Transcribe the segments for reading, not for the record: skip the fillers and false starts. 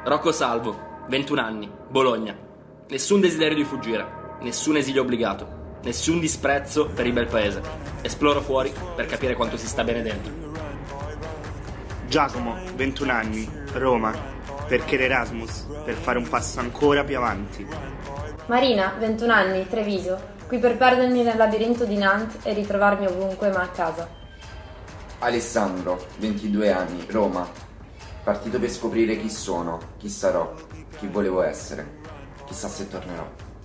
Rocco Salvo, 21 anni, Bologna. Nessun desiderio di fuggire, nessun esilio obbligato, nessun disprezzo per il bel paese. Esploro fuori per capire quanto si sta bene dentro. Giacomo, 21 anni, Roma, perché l'Erasmus, per fare un passo ancora più avanti. Marina, 21 anni, Treviso, qui per perdermi nel labirinto di Nantes e ritrovarmi ovunque ma a casa. Alessandro, 22 anni, Roma, partito per scoprire chi sono, chi sarò, chi volevo essere, chissà se tornerò.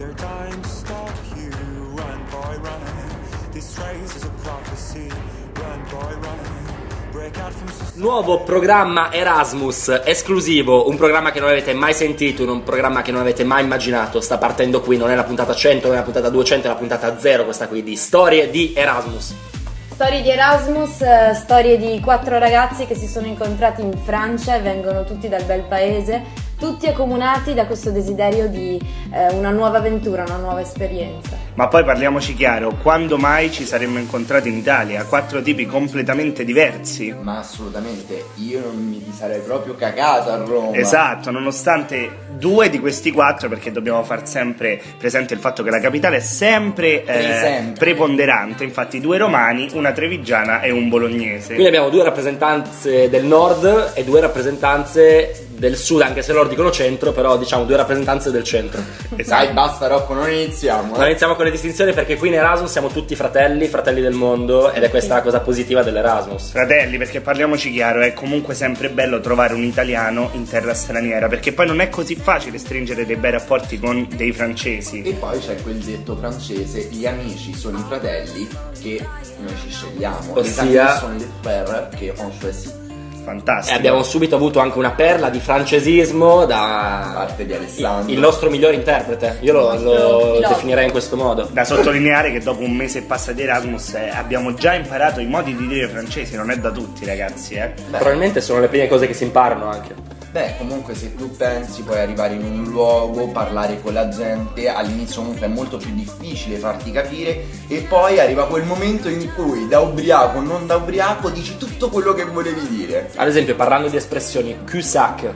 Nuovo programma Erasmus esclusivo, un programma che non avete mai sentito, un programma che non avete mai immaginato. Sta partendo qui, non è la puntata 100, non è la puntata 200, è la puntata 0 questa qui di Storie di Erasmus. Storie di Erasmus, storie di 4 ragazzi che si sono incontrati in Francia e vengono tutti dal bel paese, tutti accomunati da questo desiderio di una nuova avventura, una nuova esperienza. Ma poi parliamoci chiaro, quando mai ci saremmo incontrati in Italia? 4 tipi completamente diversi. Ma assolutamente, io non mi sarei proprio cagato a Roma. Esatto, nonostante 2 di questi 4, perché dobbiamo far sempre presente il fatto che la capitale è sempre preponderante, infatti 2 romani, una trevigiana e un bolognese. Quindi abbiamo 2 rappresentanze del nord e 2 rappresentanze del sud, anche se loro dicono centro, però diciamo 2 rappresentanze del centro. Dai, basta Rocco, non iniziamo. Non iniziamo con le distinzioni perché qui in Erasmus siamo tutti fratelli del mondo ed è questa la cosa positiva dell'Erasmus. Fratelli, perché parliamoci chiaro, è comunque sempre bello trovare un italiano in terra straniera, perché poi non è così facile stringere dei bei rapporti con dei francesi. E poi c'è quel detto francese, gli amici sono i fratelli che noi ci scegliamo. Ossia, sono les frères che on choisit. Fantastico. E abbiamo subito avuto anche una perla di francesismo da parte di Alessandro, il nostro migliore interprete. Io lo definirei in questo modo. Da sottolineare che dopo un mese e passa di Erasmus abbiamo già imparato i modi di dire francesi, non è da tutti ragazzi, Probabilmente sono le prime cose che si imparano anche. Beh, comunque se tu pensi puoi arrivare in un luogo, parlare con la gente, all'inizio comunque è molto più difficile farti capire e poi arriva quel momento in cui da ubriaco, non da ubriaco, dici tutto quello che volevi dire. Ad esempio, parlando di espressioni, cul-sac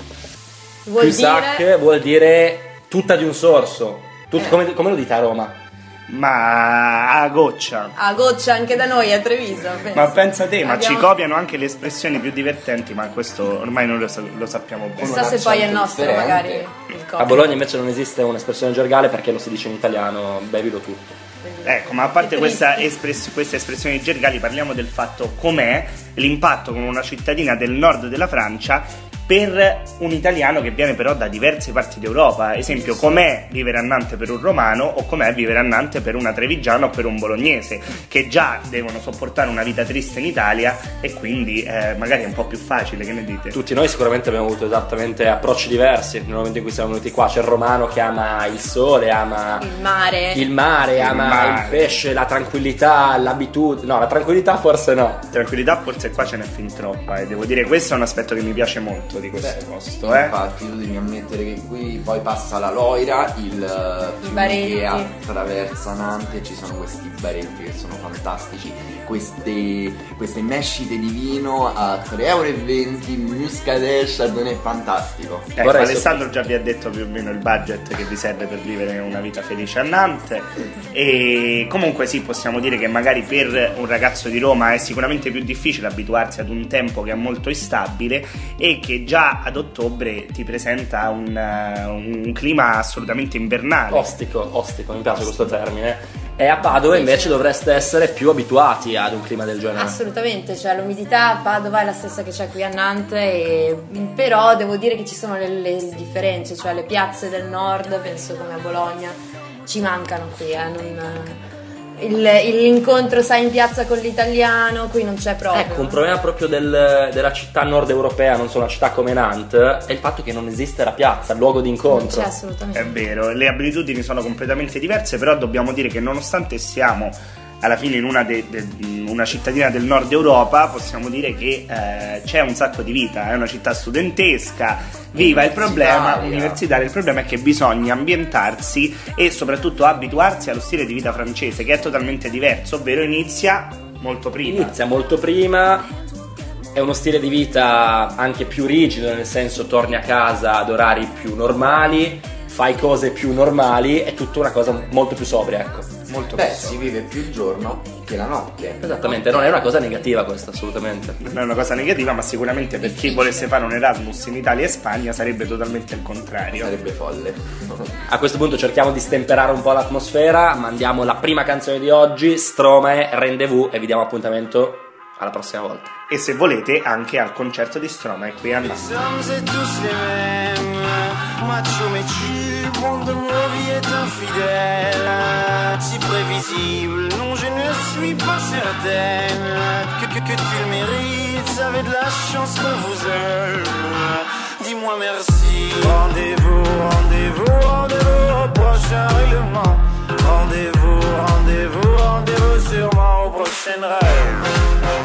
Vuol vuol dire tutta di un sorso. Come lo dite a Roma? Ma a goccia. A goccia anche da noi a Treviso. Ma pensa te, ma ci copiano anche le espressioni più divertenti, ma questo ormai noi lo sappiamo bene. Chissà se poi è nostro magari il A Bologna invece non esiste un'espressione gergale perché lo si dice in italiano, bevilo tutto. Ecco, ma a parte queste espressioni gergali, parliamo del fatto com'è l'impatto con una cittadina del nord della Francia per un italiano che viene però da diverse parti d'Europa. Esempio, com'è vivere a Nantes per un romano o com'è vivere a Nantes per una trevigiana o per un bolognese, che già devono sopportare una vita triste in Italia e quindi magari è un po' più facile, che ne dite? Tutti noi sicuramente abbiamo avuto esattamente approcci diversi nel momento in cui siamo venuti qua. C'è il romano che ama il sole, ama il mare, ama il pesce, la tranquillità, l'abitudine. No, la tranquillità forse no. Tranquillità forse qua ce n'è fin troppa e devo dire questo è un aspetto che mi piace molto di questo posto. Infatti tu devi ammettere che qui poi passa la Loira, il fiume che attraversa Nantes, e ci sono questi baretti che sono fantastici, queste mescite di vino a 3,20 €, Muscadet, Chardonnay, fantastico. Alessandro già vi ha detto più o meno il budget che vi serve per vivere una vita felice a Nantes e comunque sì, possiamo dire che magari per un ragazzo di Roma è sicuramente più difficile abituarsi ad un tempo che è molto instabile e che già ad ottobre ti presenta un clima assolutamente invernale. Ostico, mi piace questo termine. E a Padova invece dovreste essere più abituati ad un clima del genere. Assolutamente, cioè l'umidità a Padova è la stessa che c'è qui a Nantes, però devo dire che ci sono le differenze, cioè le piazze del nord, penso come a Bologna, ci mancano qui, l'incontro sai in piazza con l'italiano qui non c'è proprio. Ecco, un problema proprio della città nord europea, non solo una città come Nantes, è il fatto che non esiste la piazza, il luogo di incontro. Non c'è assolutamente. È vero, le abitudini sono completamente diverse, però dobbiamo dire che nonostante siamo alla fine in una cittadina del nord Europa, possiamo dire che c'è un sacco di vita, è una città studentesca, viva. Il problema universitario, il problema è che bisogna ambientarsi e soprattutto abituarsi allo stile di vita francese, che è totalmente diverso, ovvero inizia molto prima. è uno stile di vita anche più rigido, nel senso torni a casa ad orari più normali, fai cose più normali, è tutta una cosa molto più sobria, ecco. Molto Beh, più si vive più il giorno che la notte. Esattamente, non è una cosa negativa questa, assolutamente. Non è una cosa negativa, ma sicuramente per chi volesse fare un Erasmus in Italia e Spagna sarebbe totalmente il contrario. Sarebbe folle. A questo punto cerchiamo di stemperare un po' l'atmosfera, mandiamo la prima canzone di oggi, Stromae, Rendezvous, e vi diamo appuntamento alla prossima volta. E se volete anche al concerto di Stromae qui a Napoli. Macho mais tu, monde de ma vie est infidèle, si prévisible, non je ne suis pas certaine que tu le mérites, avez de la chance qu'on vous aime, dis-moi merci. Rendez-vous, rendez-vous, rendez-vous au prochain règlement, rendez-vous, rendez-vous, rendez-vous sûrement au prochain rêve.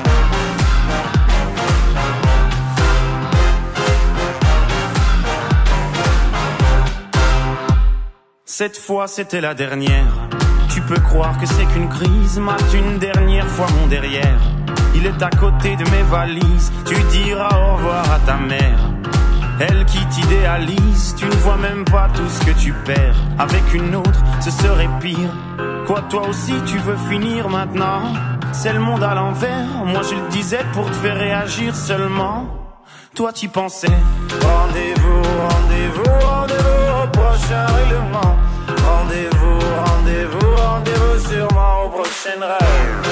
Cette fois c'était la dernière. Tu peux croire que c'est qu'une crise, mate une dernière fois mon derrière. Il est à côté de mes valises. Tu diras au revoir à ta mère. Elle qui t'idéalise, tu ne vois même pas tout ce que tu perds. Avec une autre, ce serait pire. Quoi, toi aussi tu veux finir maintenant? C'est le monde à l'envers. Moi je le disais pour te faire réagir seulement. Toi t'y pensais. Rendez-vous, rendez-vous, rendez-vous au prochain règlement. Rendez-vous, rendez-vous, rendez-vous sûrement au prochain rêve.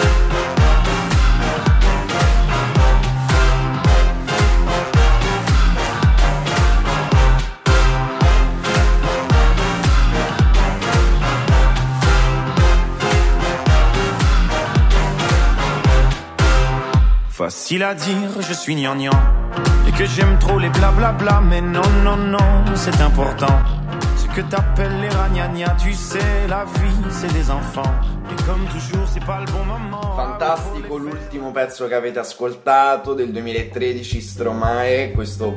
Facile à dire, je suis gnangnan, et que j'aime trop les blablabla, mais non, non, non, c'est important. Ce que t'appelles les ragnagnas, tu sais, la vie, c'est des enfants. Et comme toujours, c'est pas le bon moment. Fantastico l'ultimo pezzo che avete ascoltato del 2013, Stromae, questo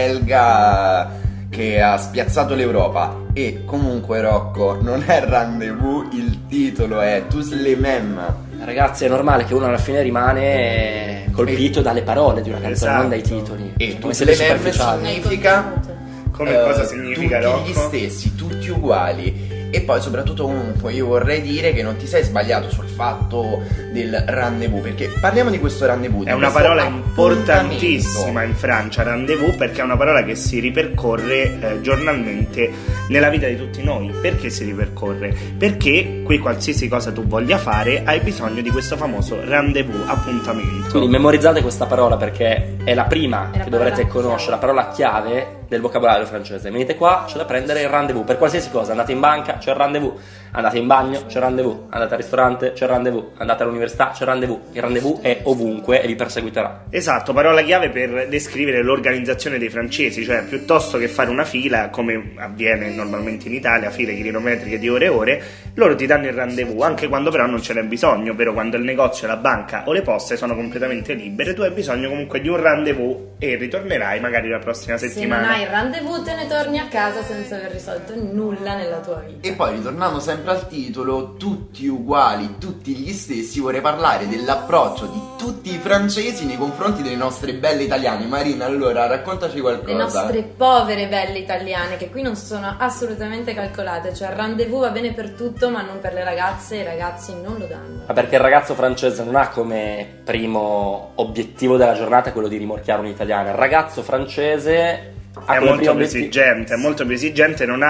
belga che ha spiazzato l'Europa. E comunque, Rocco, non è Rendezvous, il titolo è Tous les mêmes. Ragazzi, è normale che uno alla fine rimane colpito dalle parole di una canzone, esatto, non dai titoli. E come Tous se les le mêmes superficiali. significa Come cosa significa, tutti gli Rocco? stessi, tutti uguali. E poi soprattutto comunque io vorrei dire che non ti sei sbagliato sul fatto del rendezvous, perché parliamo di questo rendezvous. È una parola importantissima in Francia, rendezvous, perché è una parola che si ripercorre giornalmente nella vita di tutti noi. Perché si ripercorre? Perché qui qualsiasi cosa tu voglia fare hai bisogno di questo famoso rendezvous, appuntamento. Quindi memorizzate questa parola perché è la prima che dovrete conoscere, la parola chiave del vocabolario francese. Venite qua, c'è da prendere il rendezvous per qualsiasi cosa. Andate in banca, c'è il rendezvous. Andate in bagno, c'è il rendezvous. Andate al ristorante, c'è il rendezvous. Andate all'università, c'è il rendezvous. Il rendezvous è ovunque e vi perseguiterà. Esatto, parola chiave per descrivere l'organizzazione dei francesi, cioè piuttosto che fare una fila, come avviene normalmente in Italia, file chilometriche di ore e ore, loro ti danno il rendezvous, anche quando però non ce n'è bisogno, ovvero quando il negozio, la banca o le poste sono completamente libere, tu hai bisogno comunque di un rendezvous e ritornerai magari la prossima settimana. Se non hai il rendezvous te ne torni a casa senza aver risolto nulla nella tua vita. E poi ritornando sempre al titolo, tutti uguali, tutti gli stessi, vorrei parlare dell'approccio di tutti i francesi nei confronti delle nostre belle italiane. Marina, allora raccontaci qualcosa. Le nostre povere belle italiane che qui non sono assolutamente calcolate, cioè il rendezvous va bene per tutto ma non per le ragazze, i ragazzi non lo danno. Ma perché il ragazzo francese non ha come primo obiettivo della giornata quello di rimorchiare un'italiana. Il ragazzo francese è molto più esigente, è molto più esigente, non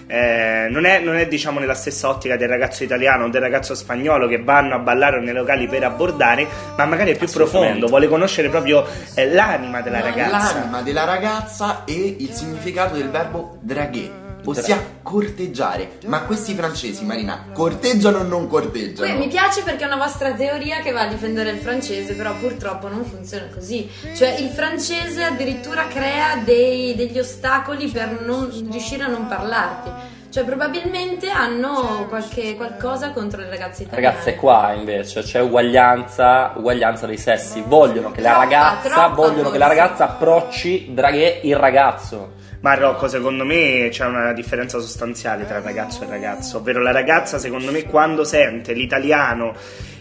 è diciamo nella stessa ottica del ragazzo italiano o del ragazzo spagnolo che vanno a ballare nei locali per abbordare, ma magari è più profondo, vuole conoscere proprio l'anima della ragazza. L'anima della ragazza e il significato del verbo draguer, ossia corteggiare. Ma questi francesi, Marina, corteggiano o non corteggiano? Mi piace perché è una vostra teoria che va a difendere il francese, però purtroppo non funziona così. Cioè il francese addirittura crea degli ostacoli per non riuscire a non parlarti. Cioè probabilmente hanno qualcosa contro le ragazze italiane. Ragazze, qua invece c'è uguaglianza dei sessi. Vogliono che la ragazza approcci draguer il ragazzo. Ma Rocco, secondo me c'è una differenza sostanziale tra ragazzo e ragazzo, ovvero la ragazza, secondo me, quando sente l'italiano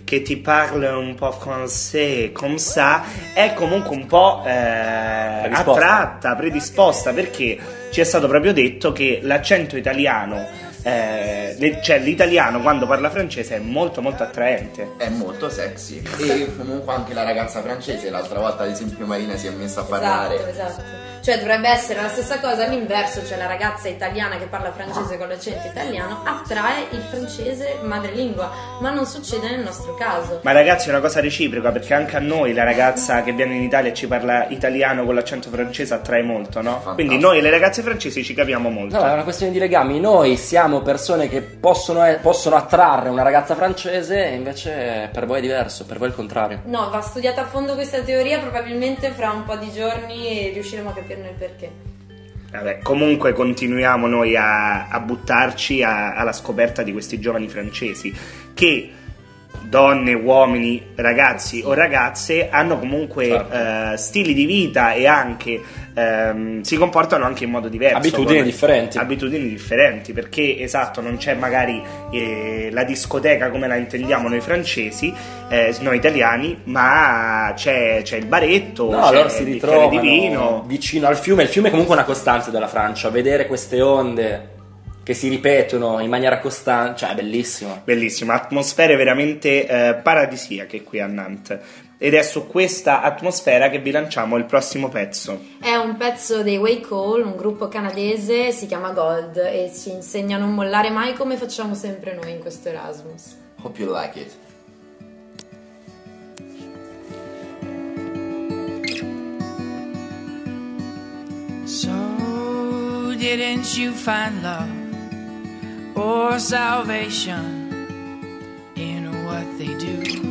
che ti parla un po' français come ça, è comunque un po' attratta, predisposta, perché ci è stato proprio detto che l'accento italiano, cioè l'italiano quando parla francese è molto molto attraente, è molto sexy. E comunque anche la ragazza francese, l'altra volta ad esempio Marina si è messa a parlare. Esatto. Cioè dovrebbe essere la stessa cosa all'inverso, cioè la ragazza italiana che parla francese con l'accento italiano attrae il francese madrelingua, ma non succede nel nostro caso. Ma ragazzi, è una cosa reciproca, perché anche a noi la ragazza che viene in Italia e ci parla italiano con l'accento francese attrae molto, no? Fantastico. Quindi noi e le ragazze francesi ci capiamo molto. No, è una questione di legami. Noi siamo persone che possono attrarre una ragazza francese, e invece per voi è diverso, per voi è il contrario. No, va studiata a fondo questa teoria, probabilmente fra un po' di giorni riusciremo a capirne il perché. Vabbè, comunque continuiamo noi a buttarci alla scoperta di questi giovani francesi che, donne, uomini, ragazzi o ragazze, hanno comunque stili di vita e anche si comportano anche in modo diverso, abitudini differenti, perché esatto, non c'è magari la discoteca come la intendiamo noi francesi, noi italiani, ma c'è il baretto, no, c'è loro si il bicchiere ritrovano di vino vicino al fiume. Il fiume è comunque una costante della Francia, vedere queste onde che si ripetono in maniera costante, cioè è bellissimo. Bellissimo, atmosfere veramente paradisiache qui a Nantes. Ed è su questa atmosfera che vi lanciamo il prossimo pezzo. È un pezzo dei Wake All, un gruppo canadese, si chiama Gold, e ci insegna a non mollare mai, come facciamo sempre noi in questo Erasmus. Hope you like it. So didn't you find love or salvation in what they do?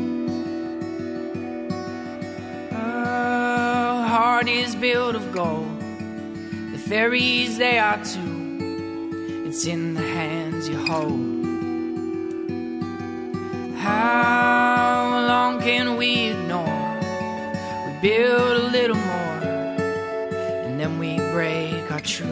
A heart is built of gold, the fairies they are too, it's in the hands you hold. How long can we ignore? We build a little more and then we break our truth.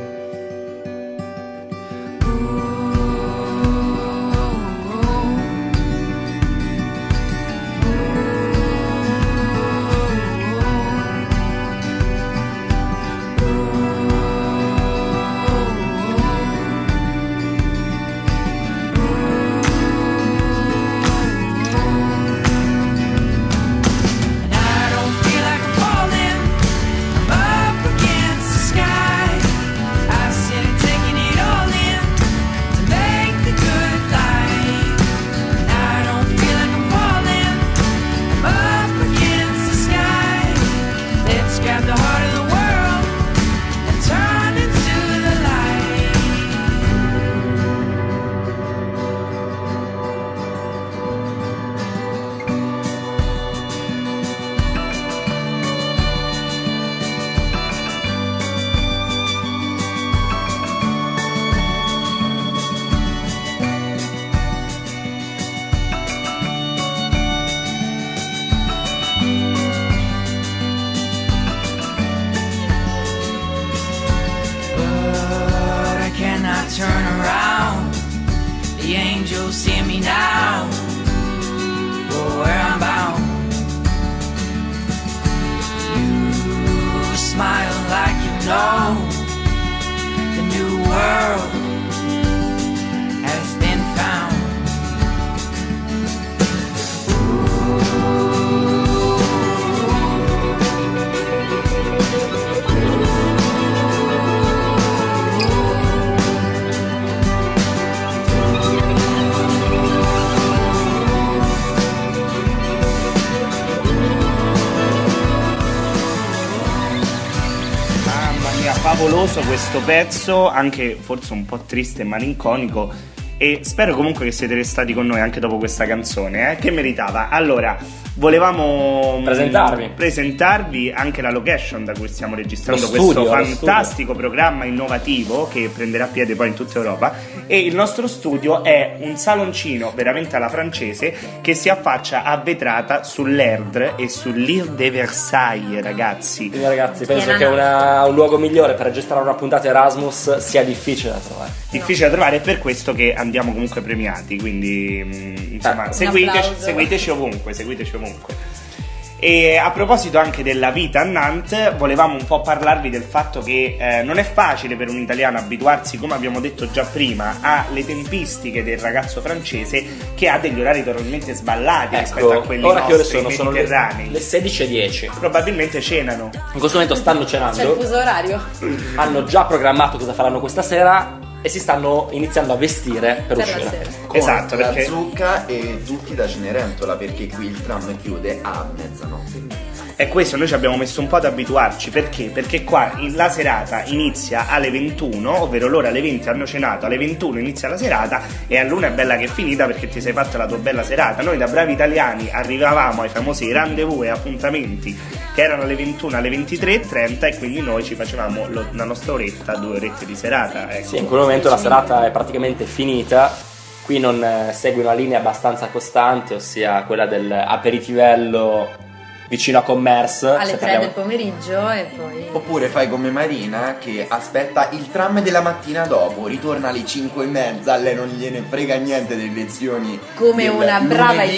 Turn around, the angels see me now, for where I'm bound. You smile like you know the new world has been found. Favoloso questo pezzo, anche forse un po' triste e malinconico, e spero comunque che siete restati con noi anche dopo questa canzone, che meritava. Allora, volevamo presentarvi anche la location da cui stiamo registrando studio, questo fantastico programma innovativo che prenderà piede poi in tutta Europa. E il nostro studio è un saloncino veramente alla francese che si affaccia a vetrata sull'Erdre e sull'Île de Versailles, ragazzi. Quindi, ragazzi, penso che un luogo migliore per registrare una puntata Erasmus sia difficile da trovare. Difficile da trovare, è per questo che andiamo comunque premiati, quindi insomma seguiteci ovunque. E a proposito anche della vita a Nantes, volevamo un po' parlarvi del fatto che non è facile per un italiano abituarsi, come abbiamo detto già prima, alle tempistiche del ragazzo francese, che ha degli orari totalmente sballati rispetto a quelli ora nostri, che ore sono mediterranei. Le 16:10. Probabilmente cenano. In questo momento stanno cenando. C'è il fuso orario. Hanno già programmato cosa faranno questa sera e si stanno iniziando a vestire per uscire. La sera. Esatto, la perché zucca e tutti da Cenerentola, perché qui il tram chiude a mezzanotte. è questo, noi ci abbiamo messo un po' ad abituarci. Perché qua la serata inizia alle 21, ovvero loro alle 20 hanno cenato, alle 21 inizia la serata e all'1 è bella che è finita perché ti sei fatta la tua bella serata. Noi da bravi italiani arrivavamo ai famosi rendezvous e appuntamenti che erano alle 21, alle 23:30 e quindi noi ci facevamo la nostra oretta, 2 orette di serata, ecco. Sì, in quel momento la serata è praticamente finita. Qui non segue una linea abbastanza costante, ossia quella dell'aperitivello vicino a Commerce alle 3 del pomeriggio e poi... Oppure fai come Marina che aspetta il tram della mattina dopo, ritorna alle 5:30, lei non gliene frega niente delle lezioni come una brava lunedì.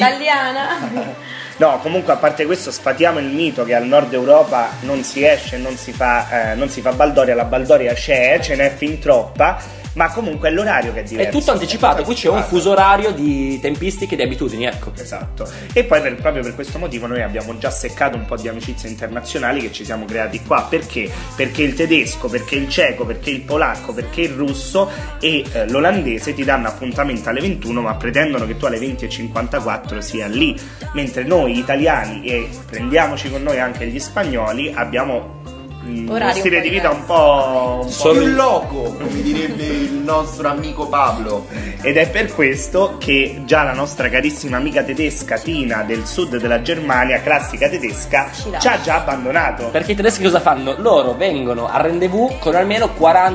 No, Italiana. comunque a parte questo sfatiamo il mito che al nord Europa non si esce, non si fa baldoria. La baldoria ce n'è fin troppa, ma comunque è l'orario che è diverso. È tutto anticipato, qui c'è un fuso orario di tempistiche e di abitudini, ecco. Esatto. E poi proprio per questo motivo noi abbiamo già seccato un po' di amicizie internazionali che ci siamo creati qua. Perché? Perché il tedesco, perché il ceco, perché il polacco, perché il russo e l'olandese ti danno appuntamento alle 21, ma pretendono che tu alle 20:54 sia lì, mentre noi italiani, e prendiamoci con noi anche gli spagnoli, abbiamo uno stile di vita un po' più loco, come direbbe il nostro amico Pablo. Ed è per questo che già la nostra carissima amica tedesca Tina del sud della Germania, classica tedesca, ci ha già abbandonato. Perché i tedeschi cosa fanno? Loro vengono al rendezvous con almeno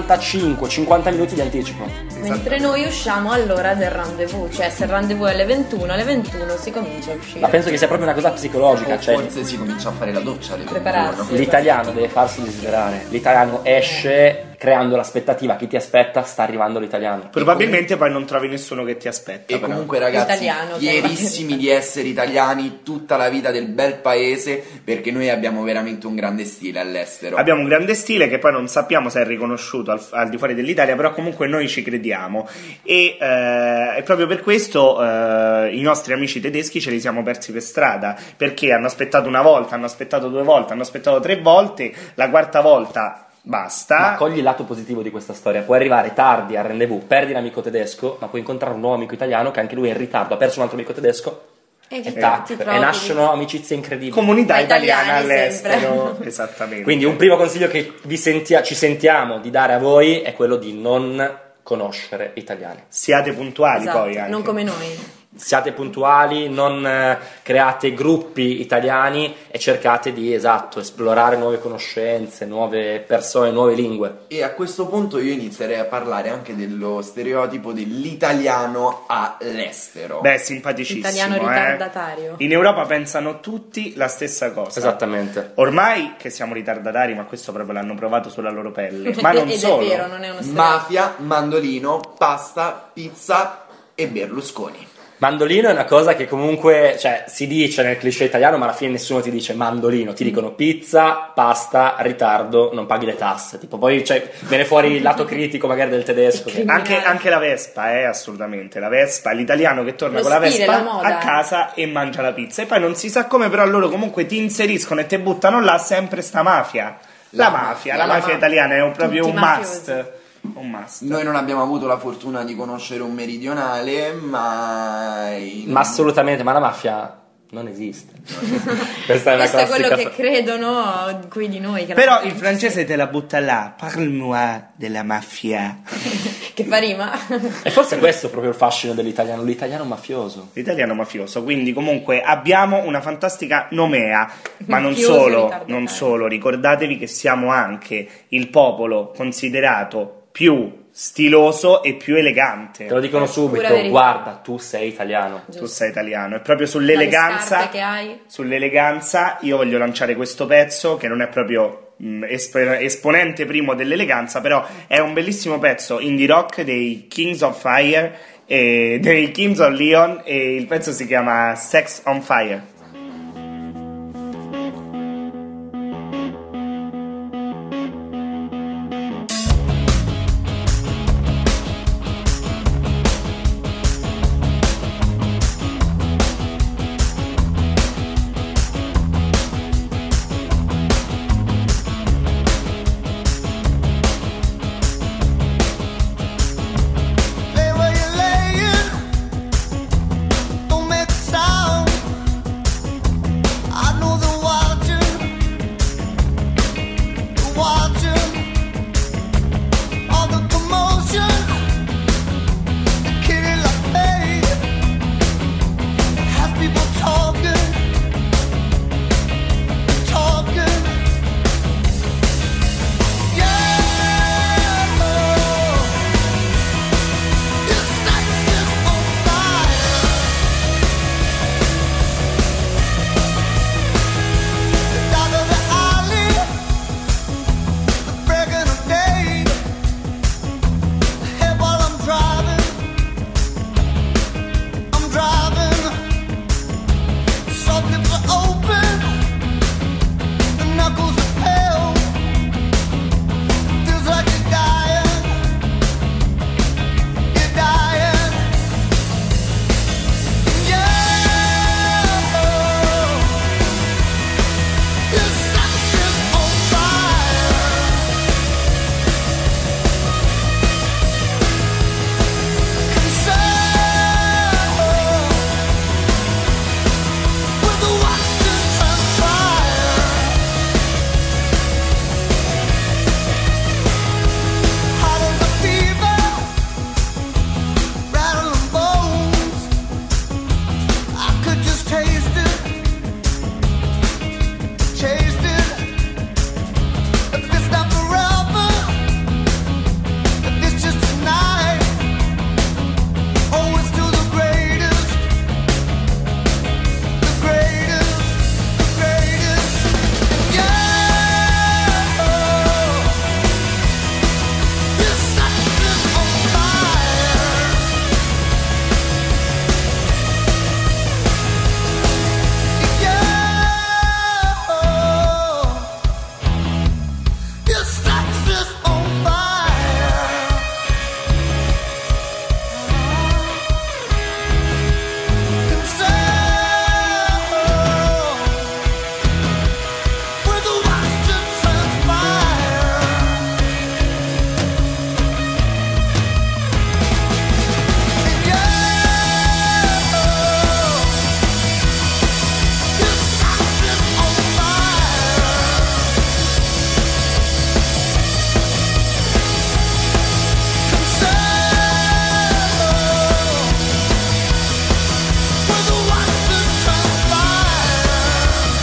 45-50 minuti di anticipo. Mentre noi usciamo all'ora del rendezvous, cioè se il rendezvous è alle 21, alle 21 si comincia a uscire. Ma penso che sia proprio una cosa psicologica, O cioè forse si comincia a fare la doccia alle 21. Prepararsi. l'italiano deve farsi desiderare. L'italiano esce creando l'aspettativa, chi ti aspetta sta arrivando l'italiano. Probabilmente poi non trovi nessuno che ti aspetta. E però. comunque ragazzi, Italiano, fierissimi di essere italiani tutta la vita del bel paese, perché noi abbiamo veramente un grande stile all'estero. Abbiamo un grande stile che poi non sappiamo se è riconosciuto al di fuori dell'Italia, però comunque noi ci crediamo e proprio per questo i nostri amici tedeschi ce li siamo persi per strada, perché hanno aspettato una volta, hanno aspettato 2 volte, hanno aspettato 3 volte, la quarta volta basta. Ma cogli il lato positivo di questa storia: puoi arrivare tardi al rendezvous, perdi l'amico tedesco, ma puoi incontrare un nuovo amico italiano che anche lui è in ritardo, ha perso un altro amico tedesco E e nascono amicizie incredibili. Comunità Ma italiana italiani all'estero. sempre. Esattamente. Quindi un primo consiglio che ci sentiamo di dare a voi è quello di non conoscere italiani. siate puntuali, Esatto, poi anche. non come noi. Siate puntuali, non create gruppi italiani e cercate di, esplorare nuove conoscenze, nuove persone, nuove lingue. E a questo punto io inizierei a parlare anche dello stereotipo dell'italiano all'estero. Beh, simpaticissimo. Italiano ritardatario. In Europa pensano tutti la stessa cosa. Esattamente. Ormai che siamo ritardatari, ma questo proprio l'hanno provato sulla loro pelle. Ma non Ed solo. è vero, non è uno stereotipo. Mafia, mandolino, pasta, pizza e Berlusconi. Mandolino è una cosa che comunque, cioè, si dice nel cliché italiano, ma alla fine nessuno ti dice mandolino, ti dicono pizza, pasta, ritardo, non paghi le tasse. Tipo, poi viene fuori il lato critico magari del tedesco. Anche la Vespa, assolutamente. La Vespa, l'italiano che torna Lo con la stile, la Vespa moda. a casa e mangia la pizza. E poi non si sa come, però loro comunque ti inseriscono e ti buttano là sempre sta mafia. La mafia italiana è proprio Tutti un mafiosi. must. Un must. Noi non abbiamo avuto la fortuna di conoscere un meridionale, ma Ma assolutamente, ma la mafia non esiste. Questa è una Questo è quello classica che credono qui di noi. Che Però la il francese te la butta là. Parle-moi della mafia. che fa rima. E forse questo è proprio il fascino dell'italiano, l'italiano mafioso. L'italiano mafioso. Quindi comunque abbiamo una fantastica nomea. Ma non Mafioso solo, ritardatario. non solo. Ricordatevi che siamo anche il popolo considerato più stiloso e più elegante. Te lo dicono subito, Pura verità. guarda, tu sei italiano. Tu sei italiano. E proprio Dalle sull'eleganza scarpe che hai. Sull'eleganza io voglio lanciare questo pezzo che non è proprio esponente primo dell'eleganza, però è un bellissimo pezzo indie rock dei Kings of Fire e dei Kings of Leon, e il pezzo si chiama Sex on Fire. Lay where you're laying, don't make a sound. I know they're watching all the commotion. The kitty like me has people talking. Yeah. It's like this on fire. The dark of the alley, the break of day. Ahead while I'm driving. Soft lips are open, the knuckles are pale. Feels like you're dying. Yeah, your sex is on fire. Concerned with the watch that transpire. Hot as a fever, rattling bones. I could just taste it. If it's not forever, if it's just tonight, oh, it's still the greatest. The greatest. Yeah, your sex is on fire. Yeah, your sex is on fire. Concerned with the watch that transpire. Yeah, your sex is on fire. Concerned with the watch that transpire.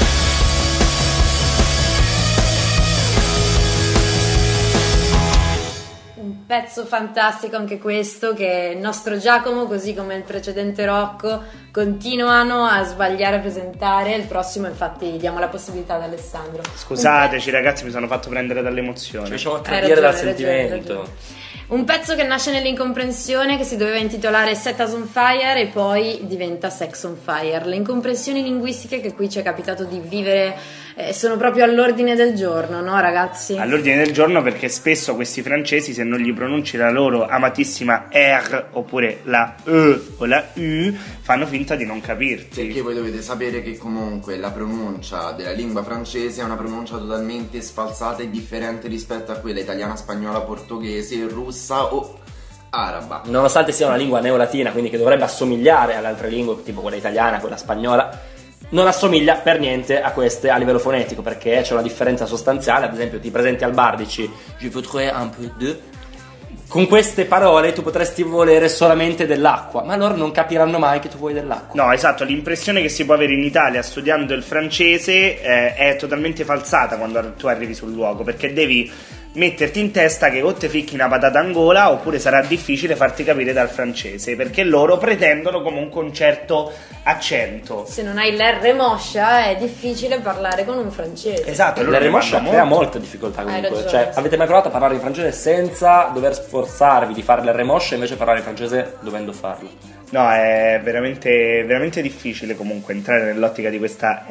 Un pezzo fantastico anche questo, che il nostro Giacomo, così come il precedente Rocco, continuano a sbagliare a presentare. Il prossimo infatti diamo la possibilità ad Alessandro. Scusateci ragazzi, mi sono fatto prendere dall'emozione. Ci facciamo Hai tradire dal ragione, sentimento. hai ragione. Un pezzo che nasce nell'incomprensione, che si doveva intitolare Set Us on Fire e poi diventa Sex on Fire. Le incomprensioni linguistiche che qui ci è capitato di vivere sono proprio all'ordine del giorno, no ragazzi? All'ordine del giorno, perché spesso questi francesi, se non gli pronunci la loro amatissima R oppure la E o la U, fanno finta di non capirti. Perché voi dovete sapere che comunque la pronuncia della lingua francese è una pronuncia totalmente sfalsata e differente rispetto a quella italiana, spagnola, portoghese, russa o araba. Nonostante sia una lingua neolatina, quindi che dovrebbe assomigliare alle altre lingue, tipo quella italiana, quella spagnola, non assomiglia per niente a queste a livello fonetico, perché c'è una differenza sostanziale. Ad esempio, ti presenti al bar, dici je voudrais un peu de. Con queste parole tu potresti volere solamente dell'acqua, ma loro non capiranno mai che tu vuoi dell'acqua. No, esatto, l'impressione che si può avere in Italia studiando il francese è totalmente falsata quando tu arrivi sul luogo, perché devi metterti in testa che o te ficchi una patata in gola oppure sarà difficile farti capire dal francese, perché loro pretendono comunque un certo accento. Se non hai l'R moscia è difficile parlare con un francese. Esatto, loro La ne remoscia vanno crea molto. molte difficoltà comunque. ragione, Cioè, sì. avete mai provato a parlare in francese senza dover sforzarvi di fare le remosce e invece parlare in francese dovendo farlo? No, è veramente, veramente difficile comunque entrare nell'ottica di questa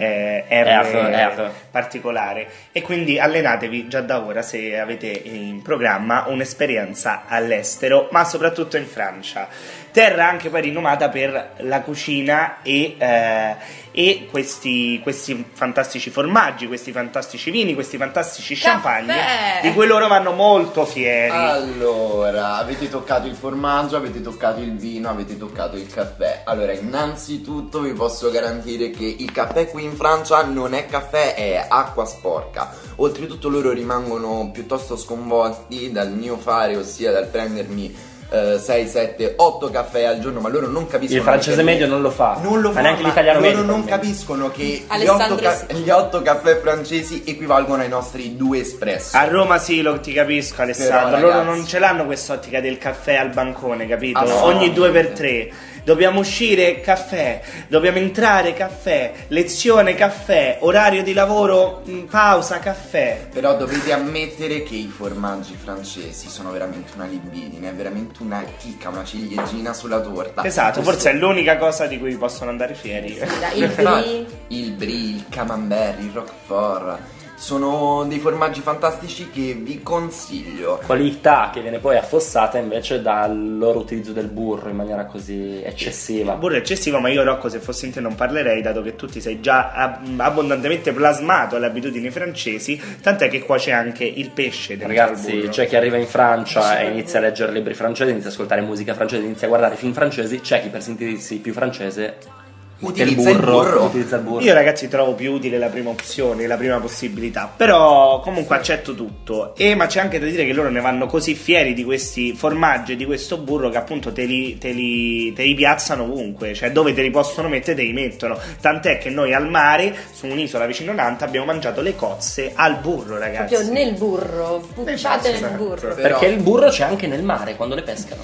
R particolare, e quindi allenatevi già da ora se avete in programma un'esperienza all'estero, ma soprattutto in Francia, terra anche poi rinomata per la cucina e questi fantastici formaggi, questi fantastici vini, questi fantastici champagne di cui loro vanno molto fieri. Allora, avete toccato il formaggio, avete toccato il vino, avete toccato il caffè. Allora, innanzitutto vi posso garantire che il caffè qui in Francia non è caffè, è acqua sporca. Oltretutto loro rimangono piuttosto sconvolti dal mio fare, ossia dal prendermi 6, 7, 8 caffè al giorno, ma loro non capiscono. Il francese medio non lo fa, non lo ma fa, neanche ma l'italiano loro medio. non capiscono che Alessandro gli 8 caffè francesi equivalgono ai nostri 2 espresso. A Roma sì, ti capisco Alessandro, Però, loro ragazzi, non ce l'hanno quest'ottica del caffè al bancone, capito? Assolutamente. Ogni 2 per 3 dobbiamo uscire, caffè, dobbiamo entrare, caffè, lezione, caffè, orario di lavoro, pausa, caffè. Però dovete ammettere che i formaggi francesi sono veramente una libidine, è veramente una chicca, una ciliegina sulla torta. Esatto, forse è l'unica cosa di cui possono andare fieri. Il brie. Il brie, il camembert, il roquefort sono dei formaggi fantastici che vi consiglio. Qualità che viene poi affossata invece dal loro utilizzo del burro in maniera così eccessiva. Il burro è eccessivo, ma io Rocco, se fossi in te non parlerei, dato che tu ti sei già abbondantemente plasmato alle abitudini francesi, tant'è che qua c'è anche il pesce dentro al Ragazzi, burro. c'è chi arriva in Francia e inizia a leggere libri francesi, inizia a ascoltare musica francese, inizia a guardare film francesi, c'è chi per sentirsi più francese Utilizza il burro. utilizza il burro. Io ragazzi trovo più utile la prima opzione, la prima possibilità, però comunque accetto tutto. Ma c'è anche da dire che loro ne vanno così fieri di questi formaggi e di questo burro che appunto te li piazzano ovunque, cioè dove te li possono mettere te li mettono. Tant'è che noi al mare, su un'isola vicino Nantes, abbiamo mangiato le cozze al burro, ragazzi. Proprio nel burro, bucciate nel Esatto. burro. Però- Perché il burro c'è anche nel mare quando le pescano.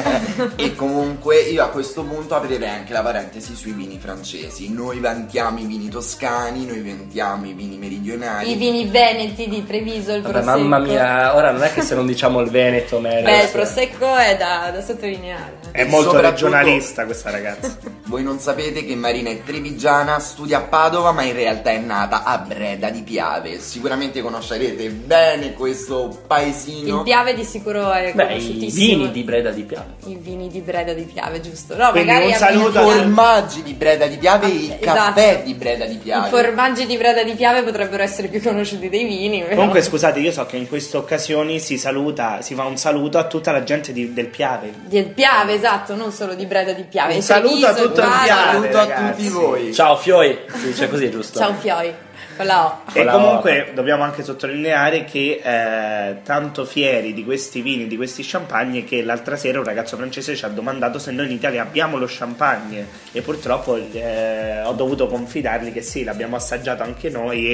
E comunque io a questo punto aprirei anche la parentesi sui vini francesi. Noi vantiamo i vini toscani, noi vantiamo i vini meridionali. I vini veneti di Treviso, il Vabbè, prosecco. mamma mia, ora non è che se non diciamo il Veneto meglio. Beh, il prosecco è da sottolineare. È E molto soprattutto- regionalista questa ragazza. Voi non sapete che Marina è trevigiana, studia a Padova, ma in realtà è nata a Breda di Piave. Sicuramente conoscerete bene questo paesino. Il Piave di sicuro è Beh, i conosciutissimo. vini di Breda di Piave. I vini di Breda di Piave, giusto? No, Quindi magari un abbiamo- saluto I formaggi di Breda di Piave e il Esatto. caffè di Breda di Piave. I formaggi di Breda di Piave potrebbero essere più conosciuti dei vini. però- Comunque scusate, io so che in queste occasioni si fa un saluto a tutta la gente del Piave. Del Piave, esatto, non solo di Breda di Piave. Un Il saluto a Treviso, tutto il Padova. Piave. Saluto a ragazzi. tutti voi. Ciao Fioi, si dice così, giusto? Ciao Fioi, con la O. E Hola. comunque dobbiamo anche sottolineare che tanto fieri di questi vini, di questi champagne, che l'altra sera un ragazzo francese ci ha domandato se noi in Italia abbiamo lo champagne, e purtroppo ho dovuto confidargli che sì, l'abbiamo assaggiato anche noi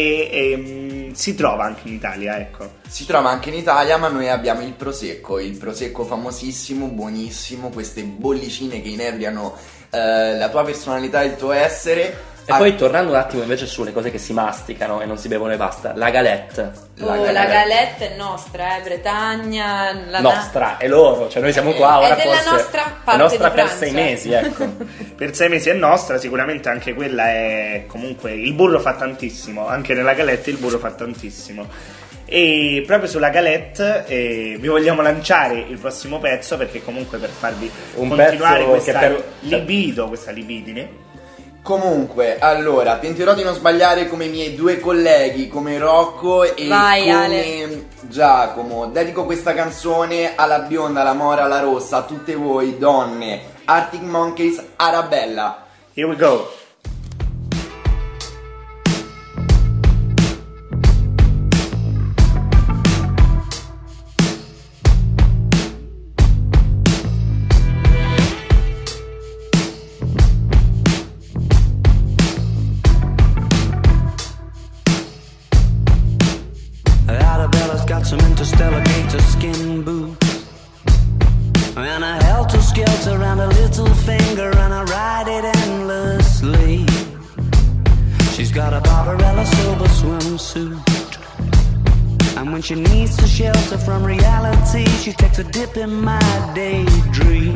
e si trova anche in Italia, ecco. Si trova anche in Italia, ma noi abbiamo il prosecco famosissimo, buonissimo, queste bollicine che inebriano la tua personalità e il tuo essere. E poi tornando un attimo invece sulle cose che si masticano e non si bevono e basta, la galette. La galette è nostra, Bretagna, la Nostra, è loro, cioè noi siamo qua ora è della forse nostra parte è nostra di per Francia. 6 mesi, ecco. Per 6 mesi è nostra, sicuramente anche quella è comunque, il burro fa tantissimo, anche nella galette il burro fa tantissimo. E proprio sulla galette vi vogliamo lanciare il prossimo pezzo, perché comunque per farvi Un continuare pezzo questa che per- libido, questa libidine. Comunque, allora, tenterò di non sbagliare come i miei 2 colleghi, come Rocco e Vai, come Ale. Giacomo. Dedico questa canzone alla bionda, alla mora, alla rossa, a tutte voi donne. Arctic Monkeys, Arabella. Here we go. Barbarella silver swimsuit. And when she needs to shelter from reality, she takes a dip in my daydream.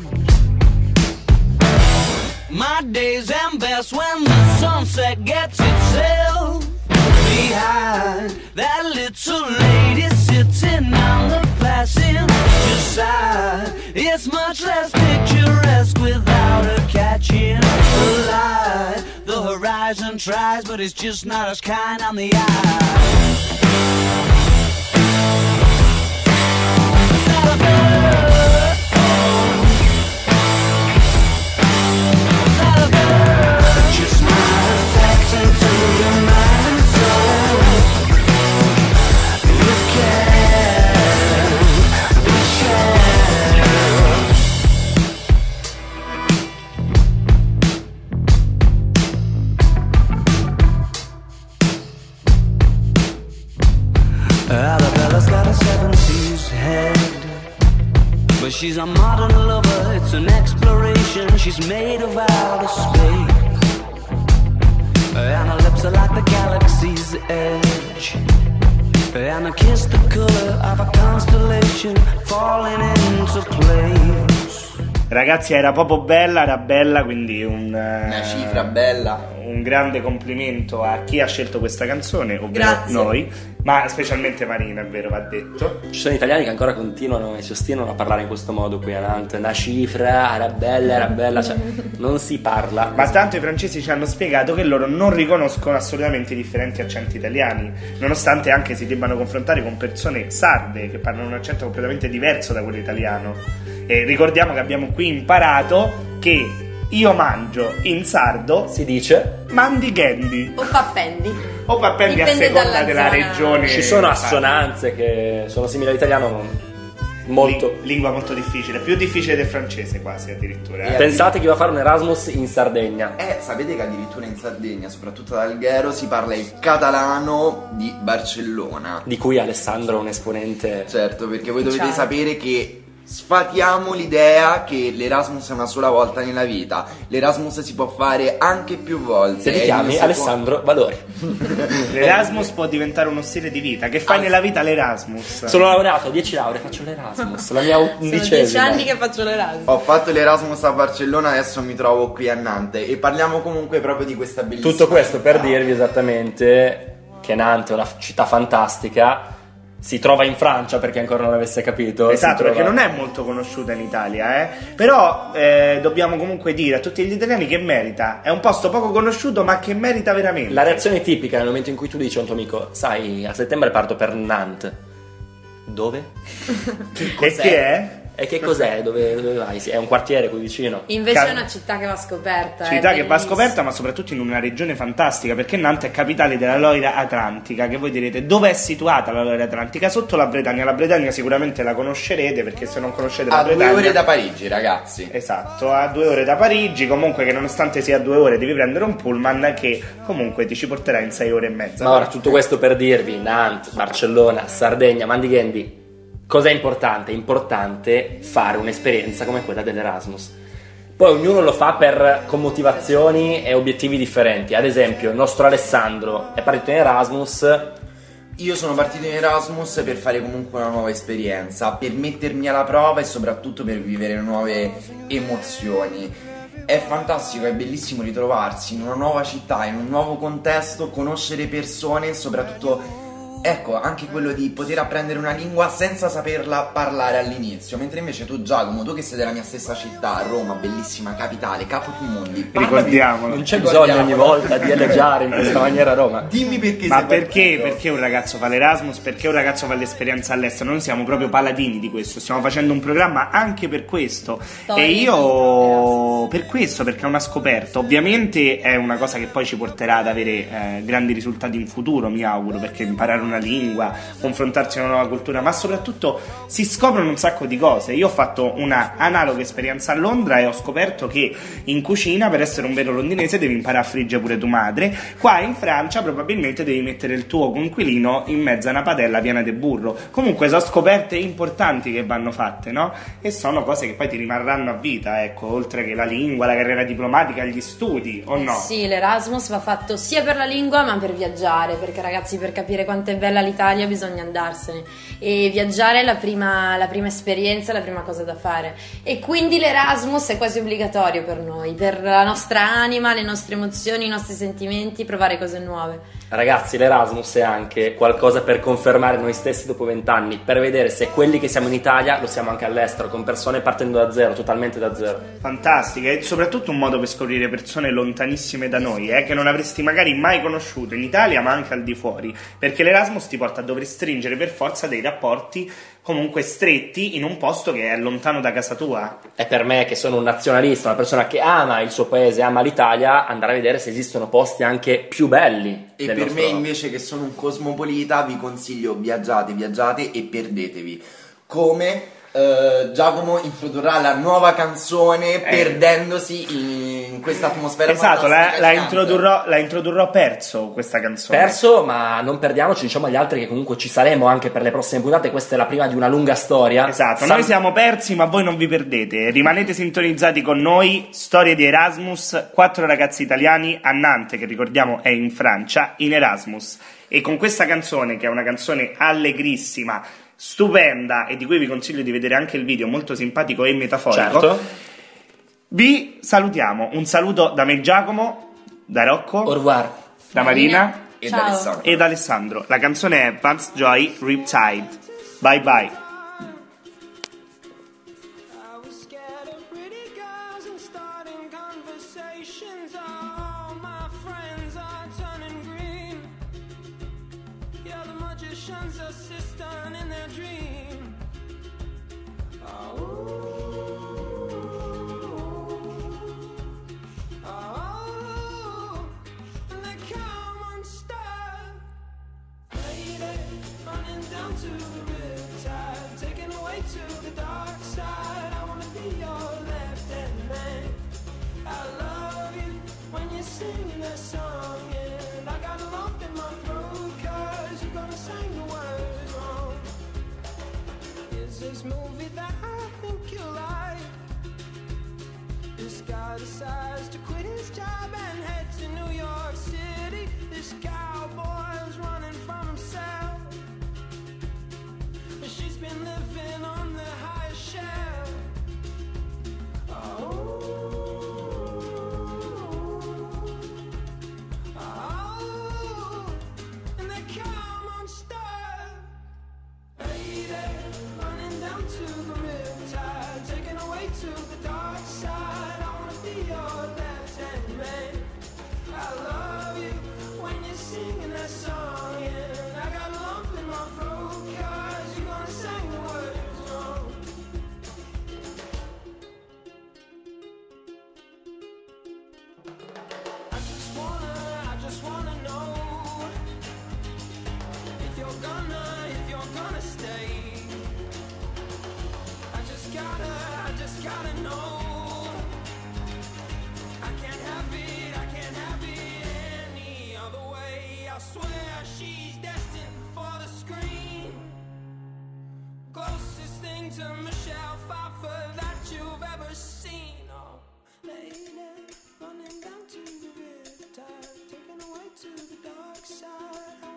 My days end best when the sunset gets itself behind that little lady sitting on the passenger side. It's much less picturesque without her catching the light. The horizon tries, but it's just not as kind on the eye. Just my attacks into your mind, so you can, we share. Arabella's got a 70s head, but she's a modern lover, it's an exploration. She's made of outer space, and her lips are like the galaxy's edge, and her kiss the color of a constellation falling into place. Ragazzi, era proprio bella, era bella, quindi una cifra bella. Un grande complimento a chi ha scelto questa canzone, ovvero Grazie. noi, ma specialmente Marina, è vero, va detto. Ci sono italiani che ancora continuano e si ostinano a parlare in questo modo qui a Nantes. Una cifra, era bella, cioè non si parla. Ma tanto i francesi ci hanno spiegato che loro non riconoscono assolutamente i differenti accenti italiani, nonostante anche si debbano confrontare con persone sarde che parlano un accento completamente diverso da quello italiano. E ricordiamo che abbiamo qui imparato che io mangio in sardo Si dice mandighendi O pappendi. o pappendi a Dipende seconda dalla della zona. regione. ci sono assonanze che sono simili all'italiano, non molto. Lingua molto difficile, più difficile del francese quasi addirittura. Pensate che va a fare un Erasmus in Sardegna. Sapete che addirittura in Sardegna, soprattutto ad Alghero, si parla il catalano di Barcellona. Di cui Alessandro è un esponente. Certo, perché voi dovete Ciao. sapere che sfatiamo l'idea che l'Erasmus è una sola volta nella vita. L'Erasmus si può fare anche più volte. Se ti È il chiami mio Alessandro Valori. L'Erasmus può diventare uno stile di vita. Che fai nella vita l'Erasmus? Sono laureato, 10 lauree, faccio l'Erasmus. La mia Sono 10 undicesima. anni che faccio l'Erasmus. Ho fatto l'Erasmus a Barcellona, adesso mi trovo qui a Nantes e parliamo comunque proprio di questa bellissima Tutto questo per città. dirvi esattamente che Nantes è una città fantastica. Si trova in Francia, per chi ancora non l'avesse capito. Esatto, Si trova- perché non è molto conosciuta in Italia, però dobbiamo comunque dire a tutti gli italiani che merita. È un posto poco conosciuto, ma che merita veramente. La reazione tipica nel momento in cui tu dici a un tuo amico: sai, a settembre parto per Nantes. Dove? E che è? E che cos'è? Dove vai? Sì, è un quartiere qui vicino. Invece è una città che va scoperta. Città è che va bellissima. scoperta, ma soprattutto in una regione fantastica, perché Nantes è capitale della Loira Atlantica. Che voi direte, dove è situata la Loira Atlantica? Sotto la Bretagna. La Bretagna sicuramente la conoscerete, perché se non conoscete la A 2 Bretagna, ore da Parigi, ragazzi. esatto, a 2 ore da Parigi. Comunque, che nonostante sia 2 ore, devi prendere un pullman che comunque ti ci porterà in 6 ore e mezza. Ma ora tutto questo per dirvi: Nantes, Barcellona, Sardegna, Mandighendi. Cos'è importante? È importante fare un'esperienza come quella dell'Erasmus. Poi ognuno lo fa con motivazioni e obiettivi differenti. Ad esempio, il nostro Alessandro è partito in Erasmus. Io sono partito in Erasmus per fare comunque una nuova esperienza, per mettermi alla prova e soprattutto per vivere nuove emozioni. È fantastico, è bellissimo ritrovarsi in una nuova città, in un nuovo contesto, conoscere persone e soprattutto, ecco, anche quello di poter apprendere una lingua senza saperla parlare all'inizio. Mentre invece tu, Giacomo, tu che sei della mia stessa città, Roma, bellissima capitale, capo tu mondi, Ricordiamolo. Non c'è bisogno ogni volta di eleggiare in questa maniera Roma. dimmi perché Ma sei perché? partito. Perché un ragazzo fa l'Erasmus? Perché un ragazzo fa l'esperienza all'estero? Noi siamo proprio paladini di questo. Stiamo facendo un programma anche per questo. Storie E io per questo, perché è una scoperta. Ovviamente è una cosa che poi ci porterà ad avere grandi risultati in futuro, mi auguro, perché imparare una una lingua, confrontarsi con una nuova cultura, ma soprattutto si scoprono un sacco di cose. Io ho fatto una analoga esperienza a Londra e ho scoperto che in cucina, per essere un vero londinese, devi imparare a friggere pure tu madre. Qua in Francia probabilmente devi mettere il tuo coinquilino in mezzo a una padella piena di burro. Comunque sono scoperte importanti che vanno fatte, no? E sono cose che poi ti rimarranno a vita, ecco, oltre che la lingua, la carriera diplomatica, gli studi, o no? Sì, l'Erasmus va fatto sia per la lingua ma per viaggiare, perché ragazzi, per capire quanto è bella l'Italia bisogna andarsene, e viaggiare è la prima esperienza, la prima cosa da fare, e quindi l'Erasmus è quasi obbligatorio per noi, per la nostra anima, le nostre emozioni, i nostri sentimenti, provare cose nuove. Ragazzi, l'Erasmus è anche qualcosa per confermare noi stessi dopo 20 anni, per vedere se quelli che siamo in Italia lo siamo anche all'estero, con persone partendo da zero, totalmente da zero. Fantastica, e soprattutto un modo per scoprire persone lontanissime da noi, che non avresti magari mai conosciuto in Italia ma anche al di fuori, perché l'Erasmus ti porta a dover stringere per forza dei rapporti comunque stretti in un posto che è lontano da casa tua. E per me, che sono un nazionalista, una persona che ama il suo paese, ama l'Italia, andare a vedere se esistono posti anche più belli. E per me invece, che sono un cosmopolita, vi consiglio viaggiate e perdetevi. Come Giacomo introdurrà la nuova canzone perdendosi in questa atmosfera. Esatto, la introdurrò perso questa canzone. Perso, ma non perdiamoci, diciamo agli altri che comunque ci saremo anche per le prossime puntate. Questa è la prima di una lunga storia. Esatto, noi siamo persi ma voi non vi perdete. Rimanete sintonizzati con noi. Storie di Erasmus, 4 ragazzi italiani a Nantes, che ricordiamo è in Francia, in Erasmus. E con questa canzone, che è una canzone allegrissima, stupenda, e di cui vi consiglio di vedere anche il video, molto simpatico e metaforico, certo, vi salutiamo. Un saluto da me, Giacomo, da Rocco, au revoir, da Marina e da Alessandro. ed Alessandro. La canzone è Vance Joy, Riptide. Bye bye. This movie that I think you like. This guy decides to quit his job and head to New York City. This cowboy's running from himself. She's been living on the highest shelf. And they come on star. Running down to the riptide, taken away to the dark side. I wanna be your left-hand man. I love you when you're singing that song, and I got a lump in my throat 'cause you're gonna sing the words wrong. I just wanna know if you're gonna stay. I just gotta know. I can't have it any other way. I swear she's destined for the screen. Closest thing to Michelle Pfeiffer that you've ever seen. Oh, lady, running down to the riptide, taken away to the dark side.